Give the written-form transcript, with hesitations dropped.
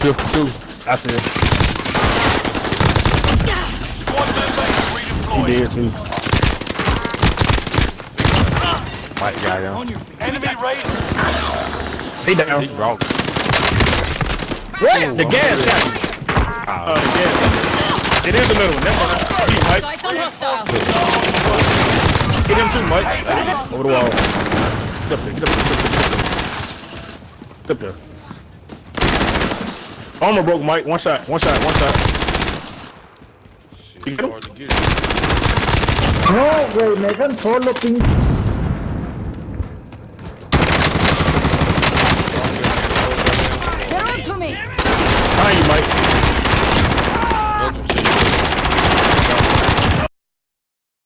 Two. I said. He did too. Mike got him. Enemy raiding. He down. He broke. What? The gas shot me. Oh, the gas. It is the middle one. That's he, Mike. Sights on hostile. Get him too, Mike. Over the wall. Get up there. Get up there. Armor broke, Mike. One shot. Shit, you get him? Hard to get. No, güey, me dejan solo, pinche. They're on to me. Behind you, Mike.